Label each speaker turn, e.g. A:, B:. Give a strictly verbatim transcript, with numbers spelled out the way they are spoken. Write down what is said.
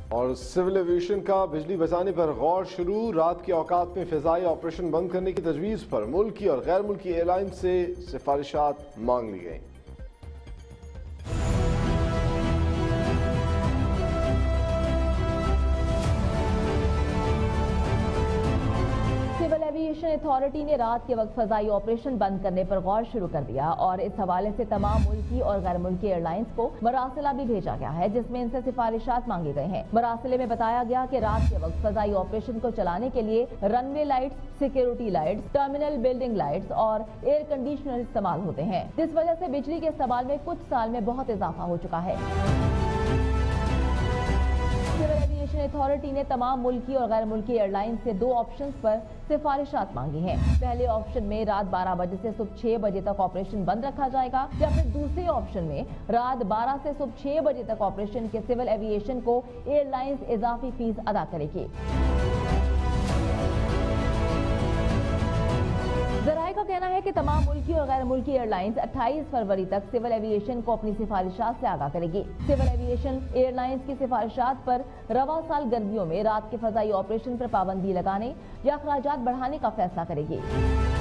A: اور civil aviation کا بجلی بچانے پر غور شروع، رات کے اوقات میں فضائی آپریشن بند کرنے کی تجویز پر ملکی اور غیر ملکی ایئر لائن سے سفارشات مانگ لی گئیں۔
B: سول ایویشن اتھارٹی نے رات کے وقت فضائی آپریشن بند کرنے پر غور شروع کر دیا اور اس حوالے سے تمام ملکی اور غیر ملکی ایئر لائنز کو مراسلہ بھی بھیجا گیا ہے، جس میں ان سے سفارشات مانگے گئے ہیں۔ مراسلے میں بتایا گیا کہ رات کے وقت فضائی آپریشن کو چلانے کے لیے runway lights, security lights, terminal building lights اور ایئر کنڈیشنر استعمال ہوتے ہیں، جس وجہ سے بجلی کے استعمال میں کچھ سال میں بہت اضافہ ہو چکا ہے۔ سول ایویشن اتھارٹی نے تمام ملکی اور غیر ملکی ایئر لائن سے دو آپشنز پر سفارشات مانگی ہیں۔ پہلے آپشن میں رات بارہ بجے سے صبح چھ بجے تک آپریشن بند رکھا جائے گا، یا پھر دوسرے آپشن میں رات بارہ سے صبح چھ بجے تک آپریشن کے سول ایویشن کو ایئر لائنز اضافی فیس ادا کرے گی۔ ذرائع کا کہنا ہے کہ تمام ملکی اور غیر ملکی ایئر لائنز اٹھائیس فروری تک سول ایویشن کو اپنی سفارشات سے آگاہ کرے گی۔ سول ایویشن ایئر لائنز کی سفارشات پر رواں سال گرمیوں میں رات کے فضائی آپریشن پر پابندی لگانے یا اخراجات بڑھانے کا فیصلہ کرے گی۔